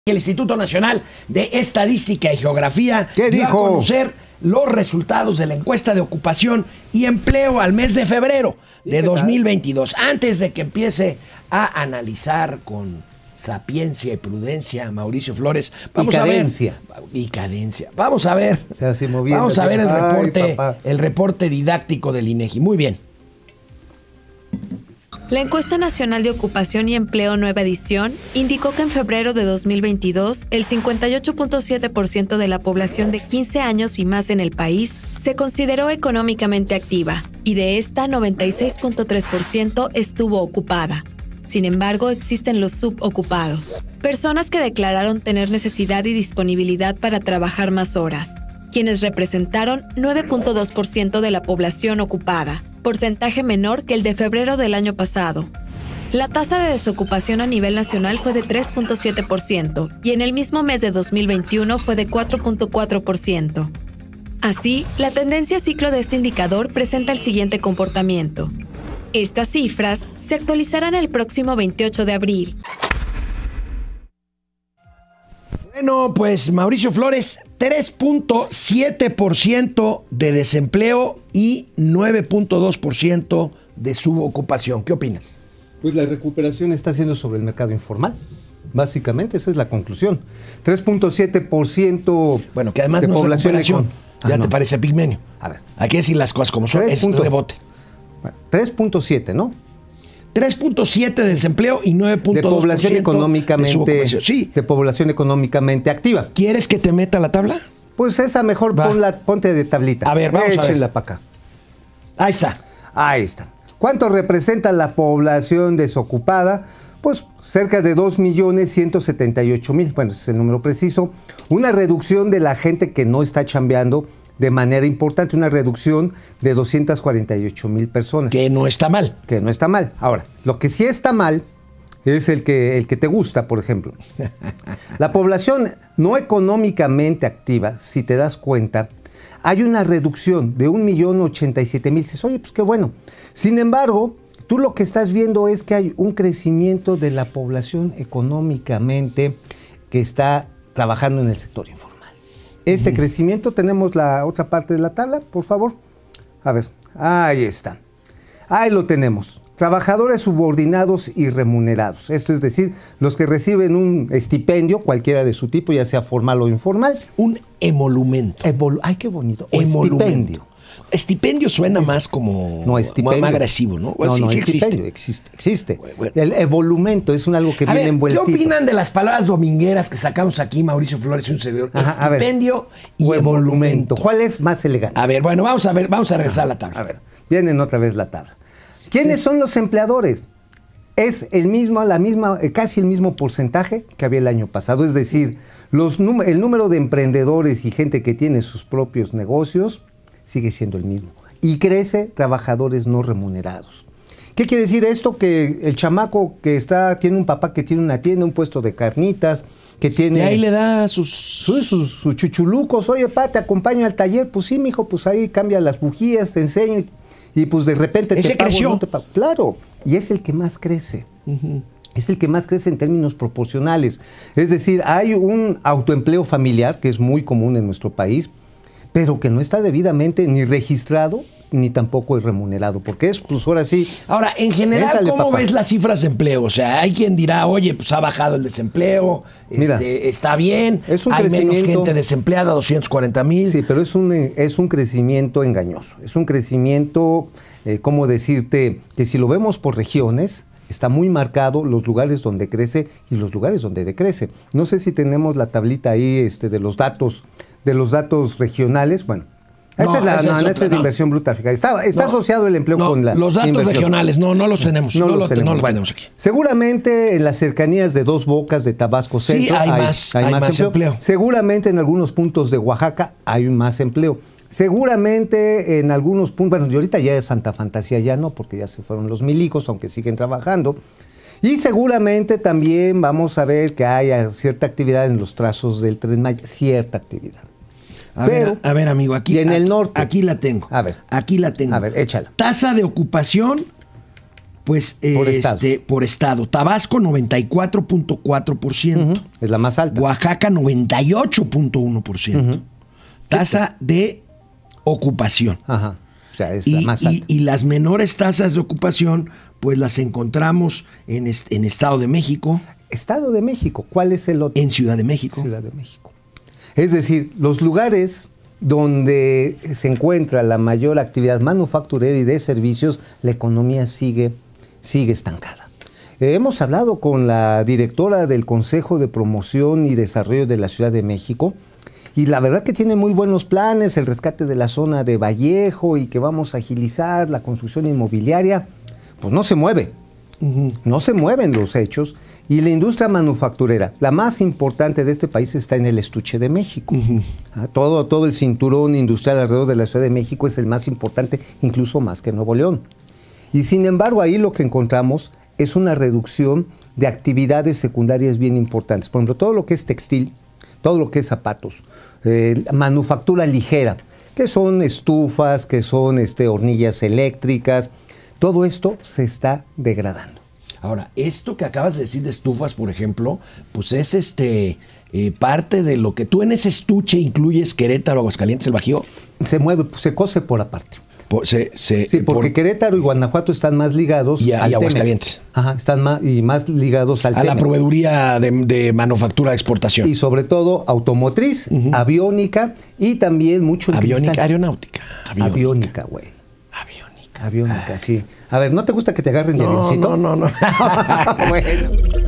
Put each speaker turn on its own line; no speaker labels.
El Instituto Nacional de Estadística y Geografía dio a conocer los resultados de la encuesta de ocupación y empleo al mes de febrero de 2022. Antes de que empiece a analizar con sapiencia y prudencia Mauricio Flores, vamos a ver Vamos a ver el reporte didáctico del INEGI. Muy bien.
La Encuesta Nacional de Ocupación y Empleo Nueva Edición indicó que en febrero de 2022, el 58.7% de la población de 15 años y más en el país se consideró económicamente activa y de esta 96.3% estuvo ocupada. Sin embargo, existen los subocupados, personas que declararon tener necesidad y disponibilidad para trabajar más horas, quienes representaron 9.2% de la población ocupada, porcentaje menor que el de febrero del año pasado. La tasa de desocupación a nivel nacional fue de 3.7% y en el mismo mes de 2021 fue de 4.4%. Así, la tendencia ciclo de este indicador presenta el siguiente comportamiento. Estas cifras se actualizarán el próximo 28 de abril.
Bueno, pues Mauricio Flores, 3.7% de desempleo y 9.2% de subocupación. ¿Qué opinas?
Pues la recuperación está siendo sobre el mercado informal. Básicamente, esa es la conclusión. 3.7%
bueno, que además
de
no
población.
Ya te parece pigmenio.
A ver.
Hay que decir las cosas como son. Es un rebote.
3.7, ¿no?
3.7 de desempleo y 9.2%
de población económicamente, de población económicamente activa.
¿Quieres que te meta la tabla?
Pues esa mejor ponte de tablita.
A ver, vamos a ver.
Para acá.
Ahí está.
Ahí está. ¿Cuánto representa la población desocupada? Pues cerca de 2.178.000. Bueno, ese es el número preciso. Una reducción de la gente que no está chambeando de manera importante, una reducción de 248,000 personas.
Que no está mal.
Que no está mal. Ahora, lo que sí está mal es el que te gusta, por ejemplo. La población no económicamente activa, si te das cuenta, hay una reducción de 1.087.000. Dices, oye, pues qué bueno. Sin embargo, tú lo que estás viendo es que hay un crecimiento de la población económicamente que está trabajando en el sector informal. Este crecimiento, tenemos la otra parte de la tabla, por favor. A ver, ahí está. Ahí lo tenemos. Trabajadores subordinados y remunerados. Esto es decir, los que reciben un estipendio, cualquiera de su tipo, ya sea formal o informal.
Un emolumento.
Ay, qué bonito.
Emolumento. Estipendio suena más como más agresivo, ¿no?
No, sí estipendio existe. Bueno. El emolumento es algo que viene envuelto.
¿Qué opinan de las palabras domingueras que sacamos aquí, Mauricio Flores y un servidor? Estipendio y emolumento.
¿Cuál es más elegante?
A ver, bueno, vamos a regresar a la tabla.
A ver, vienen otra vez la tabla. ¿Quiénes son los empleadores? Es casi el mismo porcentaje que había el año pasado. Es decir, el número de emprendedores y gente que tiene sus propios negocios sigue siendo el mismo. Y crece trabajadores no remunerados. ¿Qué quiere decir esto? Que el chamaco que tiene un papá que tiene una tienda, un puesto de carnitas, que tiene...
Y ahí le da sus
chuchulucos. Oye, pa, te acompaño al taller. Pues sí, mijo, pues ahí cambia las bujías, te enseño. Y pues de repente
¿Ese creció?
No te pago. Claro, y es el que más crece. Es el que más crece en términos proporcionales. Es decir, hay un autoempleo familiar que es muy común en nuestro país, pero que no está debidamente ni registrado ni tampoco es remunerado, porque es, pues ahora sí.
Ahora, en general, ¿cómo ves las cifras de empleo? O sea, hay quien dirá, oye, pues ha bajado el desempleo, mira, está bien, hay menos gente desempleada, 240,000.
Sí, pero es un crecimiento engañoso, es un crecimiento, ¿cómo decirte? Que si lo vemos por regiones, está muy marcado los lugares donde crece y los lugares donde decrece. No sé si tenemos la tablita ahí de los datos regionales. Bueno, esta es de inversión bruta. Está asociado el empleo con la
los datos
inversión.
Regionales no los tenemos. No los tenemos aquí.
Seguramente en las cercanías de Dos Bocas, de Tabasco Centro,
sí, hay más empleo.
Seguramente en algunos puntos de Oaxaca hay más empleo. Seguramente en algunos puntos, bueno, y ahorita ya es Santa Fantasía, ya no, porque ya se fueron los milicos, aunque siguen trabajando. Y seguramente también vamos a ver que haya cierta actividad en los trazos del Tren Maya, cierta actividad.
A ver, amigo, aquí.
Y en el norte.
Aquí la tengo.
A ver.
Aquí la tengo.
A ver, échala.
Tasa de ocupación Pues por estado. Tabasco 94.4%.
Es la más alta.
Oaxaca 98.1%. Tasa de ocupación.
Ajá. O sea, es la más alta.
Y las menores tasas de ocupación, pues las encontramos en Estado de México.
Estado de México. ¿Cuál es el otro?
En Ciudad de México.
Ciudad de México. Es decir, los lugares donde se encuentra la mayor actividad manufacturera y de servicios, la economía sigue estancada. Hemos hablado con la directora del Consejo de Promoción y Desarrollo de la Ciudad de México y la verdad que tiene muy buenos planes, el rescate de la zona de Vallejo y que vamos a agilizar la construcción inmobiliaria. Pues no se mueve, no se mueven los hechos. Y la industria manufacturera, la más importante de este país, está en el estuche de México. Todo el cinturón industrial alrededor de la Ciudad de México es el más importante, incluso más que Nuevo León. Y sin embargo, ahí lo que encontramos es una reducción de actividades secundarias bien importantes. Por ejemplo, todo lo que es textil, todo lo que es zapatos, manufactura ligera, que son estufas, que son hornillas eléctricas, todo esto se está degradando.
Ahora, esto que acabas de decir de estufas, por ejemplo, pues es parte de lo que tú en ese estuche incluyes Querétaro, Aguascalientes, el Bajío.
Se mueve, se cose por aparte.
Sí,
porque Querétaro y Guanajuato están más ligados
y Aguascalientes.
Ajá, están más ligados al
a la proveeduría de manufactura de exportación.
Y sobre todo automotriz, aviónica y también mucho
aeronáutica.
Aviónica, güey. Aviónica, sí. A ver, ¿no te gusta que te agarren de avioncito?
No.
Bueno.